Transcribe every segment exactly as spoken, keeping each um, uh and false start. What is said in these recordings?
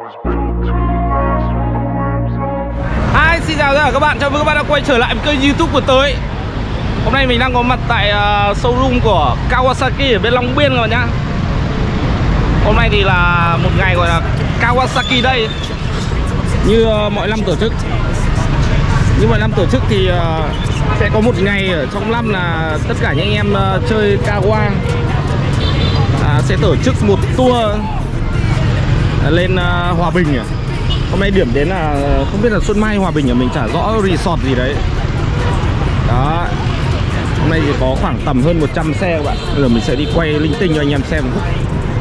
Hi, xin chào tất cả các bạn, chào mừng các bạn đã quay trở lại với kênh YouTube của tôi. Hôm nay mình đang có mặt tại uh, showroom của Kawasaki ở bên Long Biên các bạn nhá. Hôm nay thì là một ngày gọi là Kawasaki Day, như uh, mọi năm tổ chức. Như mọi năm tổ chức thì uh, sẽ có một ngày ở trong năm là tất cả những anh em uh, chơi Kawa uh, sẽ tổ chức một tour uh, lên uh, Hòa Bình. Hôm nay điểm đến là không biết là Xuân Mai Hòa Bình, ở mình chả rõ resort gì đấy. Đó. Hôm nay thì có khoảng tầm hơn một trăm xe các bạn. Bây giờ mình sẽ đi quay linh tinh cho anh em xem một chút.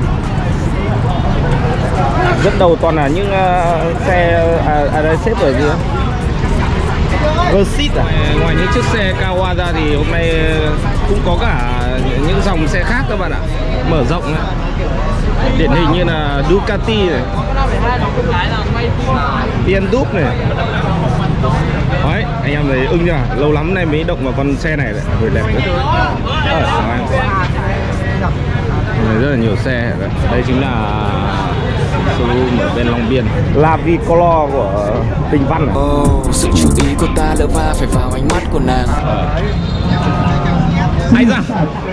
Rất đầu toàn là những uh, xe à, à đây xếp ở gì đó. Versit à? Ngoài những chiếc xe Kawa ra thì hôm nay cũng có cả những dòng xe khác các bạn ạ. Mở rộng ấy. Điển hình như là Ducati này, bê em vê này. Đấy, anh em thấy ưng chưa? Lâu lắm nay mới động vào con xe này đấy. Rồi đẹp rất. Ờ, rất là nhiều xe. Đây chính là showroom ở bên Long Biên, La Vicolor của Đình Văn này. Oh, sự chú ý của ta lỡ va phải vào ánh mắt của nàng. Ờ. Anh ra.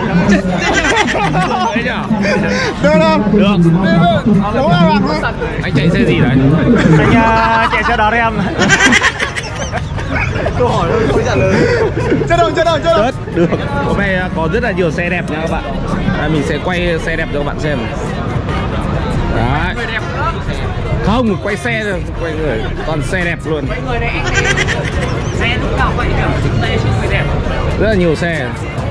Đấy nhở? Được không? Được. Đúng rồi bạn. Anh chạy xe gì đấy? Anh uh, chạy xe đón em. Câu hỏi thôi không trả lời. Chưa đâu, chưa đâu, chưa đâu. Được, được. Hôm nay có rất là nhiều xe đẹp nha các bạn. Đây, mình sẽ quay xe đẹp cho các bạn xem. Đấy. Không, quay xe rồi, quay người, toàn xe đẹp luôn. Người này anh xe lúc nào vậy nhỉ? Đây chứ người đẹp. Rất là nhiều xe.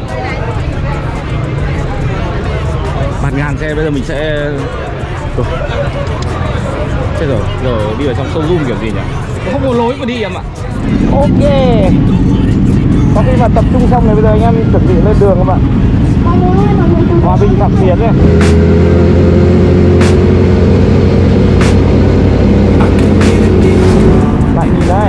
Bạt ngàn xe, bây giờ mình sẽ... Ủa. Chết rồi, rồi đi vào trong showroom kiểu gì nhỉ? Không có lối mà đi em ạ. Ok. Sau khi mà tập trung xong này, bây giờ anh em chuẩn bị lên đường các bạn. Hòa Bình Phạm Tiến này. Lại nhìn đây.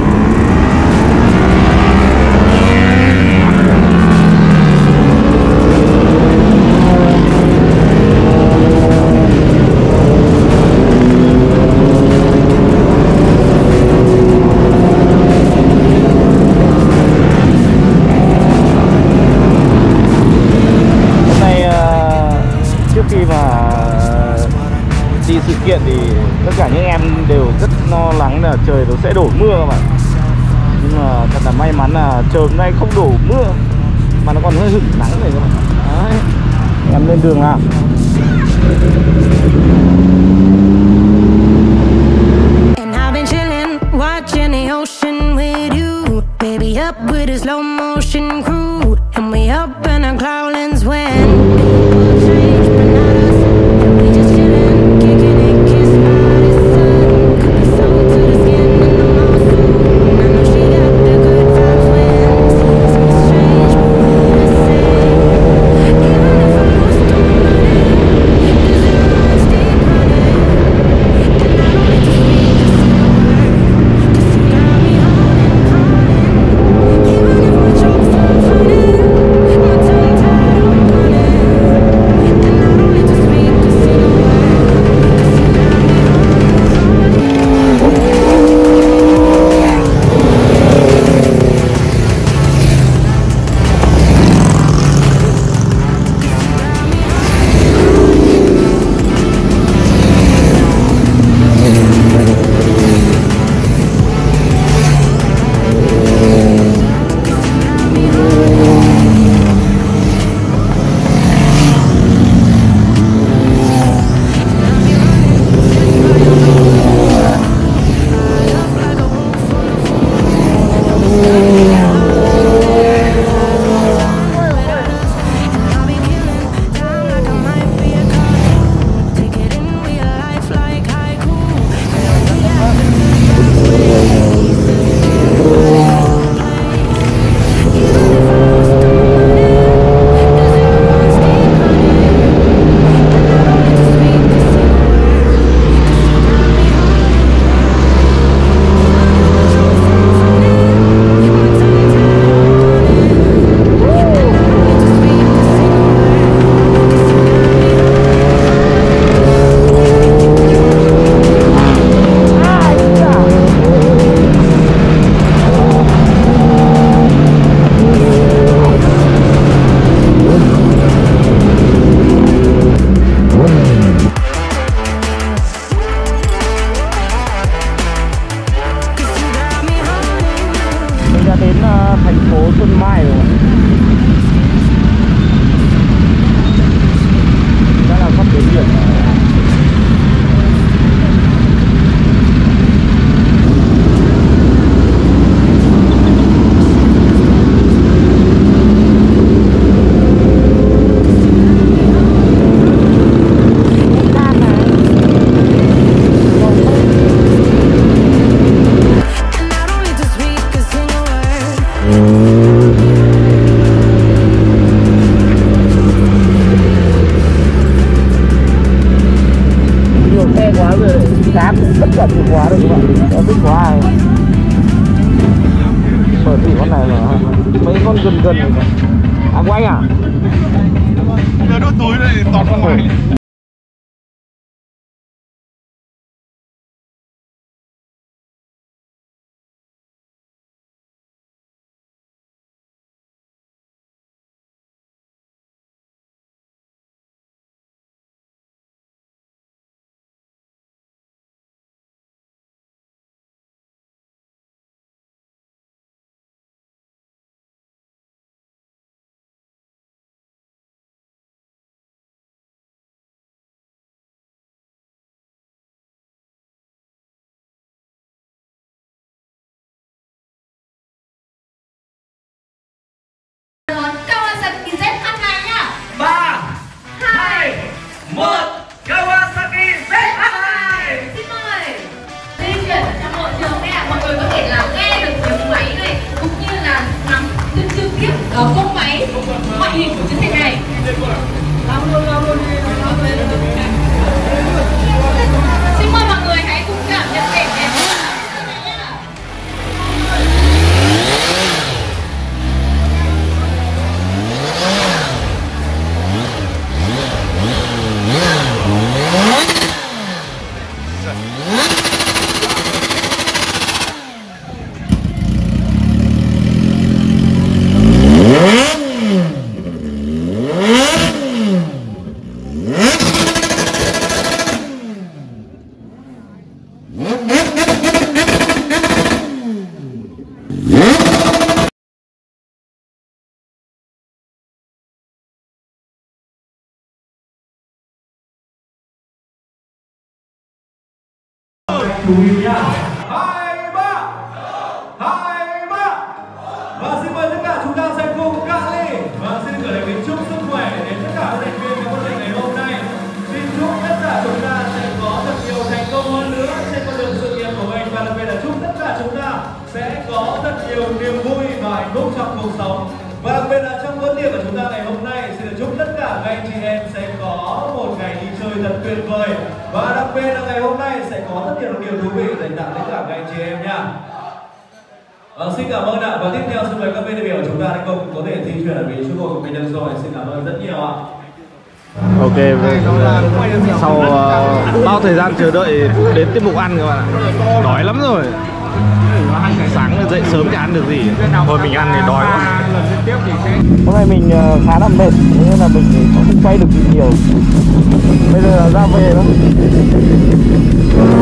Đi sự kiện thì tất cả những em đều rất lo lắng là trời nó sẽ đổ mưa các bạn. Nhưng mà thật là may mắn là trời hôm nay không đổ mưa, mà nó còn hơi hửng nắng này các bạn. Đấy. Em lên đường nào. And I've been chilling, watching the ocean with you, baby, up with a slow motion crew, and we up in our cloudlands when people change, but not us. And we just chilling, kicking it, kissed by the sun, could be sold to the skin in the monsoon. I know she got the good vibes when seasons change, but we're the same. Even if I lost all my name, 'cause the road's deep running. cán tất cả chìa khóa đấy các bạn, em biết khóa ai mở thử con này là mấy con gần gần này mà. À của anh à? Đưa đốt túi này tọt ra ngoài. Kawasaki Z hai hai nhá. Ba, hai, một, Kawasaki Z hai. Xin mời. Di chuyển trong hội trường này, mọi người có thể là nghe được tiếng máy này cũng như là nắm được trực tiếp ở cỗ máy, ngoại hình của chiếc xe này. Xin mời mọi người hãy cùng cảm nhận vẻ đẹp của chiếc này nhá. Chú ý nhá. Hai ba, hai ba. Và xin mời tất cả chúng ta sẽ cùng cạn ly. Và xin gửi lời kính chúc sức khỏe đến tất cả các thành viên trong buổi ngày hôm nay. Xin chúc tất cả chúng ta sẽ có thật nhiều thành công hơn nữa trên con đường sự nghiệp của mình, và đặc biệt là chúc tất cả chúng ta sẽ có thật nhiều niềm vui và hạnh phúc trong cuộc sống. Và đặc biệt là trong bữa tiệc của chúng ta ngày hôm nay, xin được chúc tất cả các anh chị em sẽ có một ngày đi chơi thật tuyệt vời. Và đặc biệt là ngày hôm nay sẽ có rất nhiều điều thú vị dành tặng tất cả các anh chị em nha. À, xin cảm ơn ạ. Và tiếp theo xin mời các bên đại biểu của chúng ta để cùng có thể thi chuyển ở vị trí của mình được rồi. Xin cảm ơn rất nhiều ạ. Ok, sau uh, bao thời gian chờ đợi đến tiết mục ăn các bạn ạ. Đói lắm rồi. Sáng dậy sớm chả ăn được gì. Thôi mình ăn thì đói quá. Hôm nay mình uh, khá là mệt, nên là mình không quay được gì nhiều. Bây giờ ra về thôi.